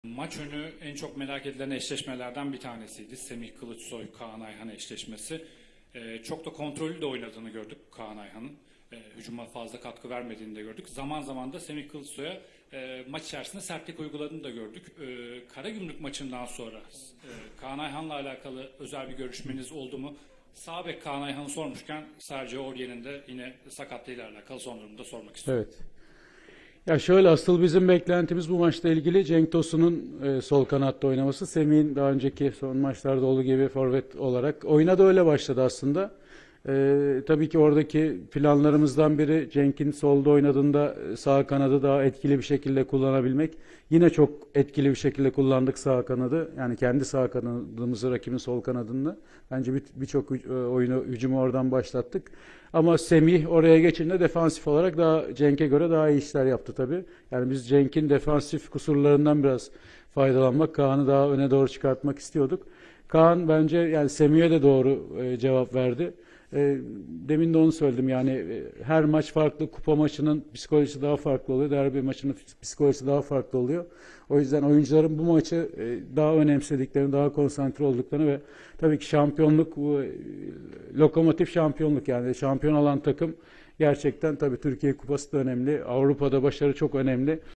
Maç önü en çok merak edilen eşleşmelerden bir tanesiydi. Semih Kılıçsoy, Kaan Ayhan eşleşmesi. Çok da kontrollü de oynadığını gördük Kaan Ayhan'ın. Hücuma fazla katkı vermediğini de gördük. Zaman zaman da Semih Kılıçsoy'a maç içerisinde sertlik uyguladığını da gördük. Karagümrük maçından sonra Kaan Ayhan'la alakalı özel bir görüşmeniz oldu mu? Sağ bek Kaan Ayhan'ı sormuşken Sergio Aurier'in de yine sakatlığıyla alakalı son durumda da sormak istiyorum. Evet. Ya şöyle asıl bizim beklentimiz bu maçla ilgili Cenk Tosun'un sol kanatta oynaması. Semih'in daha önceki son maçlarda olduğu gibi forvet olarak. Oyuna da öyle başladı aslında. Tabii ki oradaki planlarımızdan biri Cenk'in solda oynadığında sağ kanadı daha etkili bir şekilde kullanabilmek. Yine çok etkili bir şekilde kullandık sağ kanadı. Yani kendi sağ kanadımızı rakibin sol kanadını. Bence birçok oyunu, hücumu oradan başlattık. Ama Semih oraya geçince defansif olarak daha Cenk'e göre daha iyi işler yaptı tabii. Yani biz Cenk'in defansif kusurlarından biraz faydalanmak, Kaan'ı daha öne doğru çıkartmak istiyorduk. Kaan bence yani Semih'e de doğru cevap verdi. Demin de onu söyledim yani her maç farklı, kupa maçının psikolojisi daha farklı oluyor, derbi maçının psikolojisi daha farklı oluyor. O yüzden oyuncuların bu maçı daha önemsediklerini, daha konsantre olduklarını ve tabii ki şampiyonluk, bu lokomotif şampiyonluk yani şampiyon olan takım gerçekten tabii Türkiye Kupası da önemli, Avrupa'da başarı çok önemli.